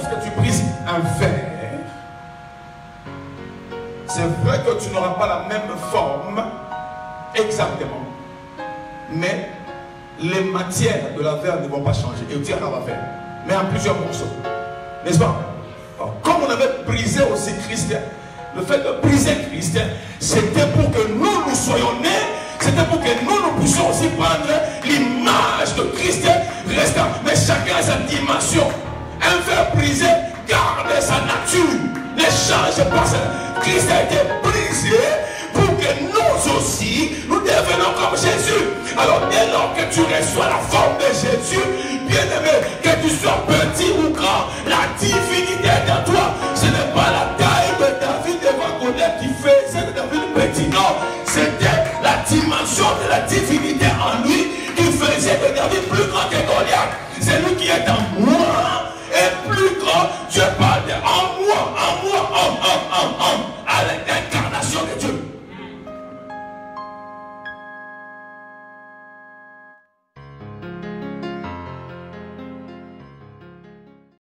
lorsque tu brises un verre, c'est vrai que tu n'auras pas la même forme exactement, mais les matières de la verre ne vont pas changer. Et tu vas faire, mais en plusieurs morceaux, n'est-ce pas? Alors, comme on avait brisé aussi Christ, le fait de briser Christ, c'était pour que nous soyons nés, c'était pour que nous puissions aussi prendre l'image de Christ restant. Mais chacun a sa dimension. Un verre brisé garde sa nature, ne change pas. Christ a été brisé pour que nous aussi, nous devenons comme Jésus. Alors dès lors que tu reçois la forme de Jésus, bien-aimé, que tu sois petit ou grand, la divinité est en toi. Ce n'est pas la taille de David devant Goliath qui faisait de David petit, non. C'était la dimension de la divinité en lui qui faisait de David plus grand que Goliath. C'est lui qui est en moi et plus grand. Dieu parle de en moi, en moi, en. À l'intérieur.